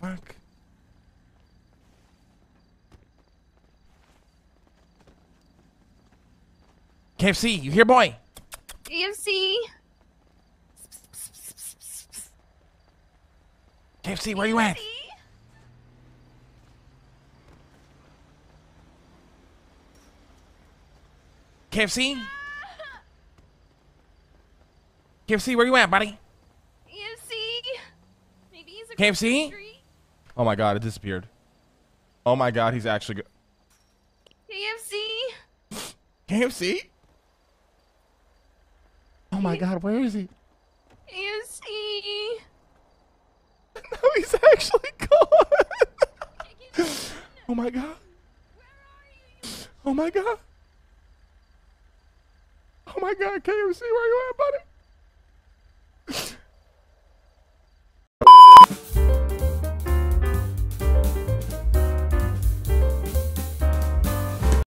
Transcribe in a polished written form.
fuck? KFC, you here, boy? KFC. KFC, where you at? KFC? KFC, where you at, buddy? KFC. Maybe he's across KFC? the street. Oh my god, it disappeared. Oh my god, he's actually KFC. KFC? Oh my god, where is he? KFC. No, he's actually gone. Oh my god. Oh my god. Oh my god, KFC, where you at, buddy?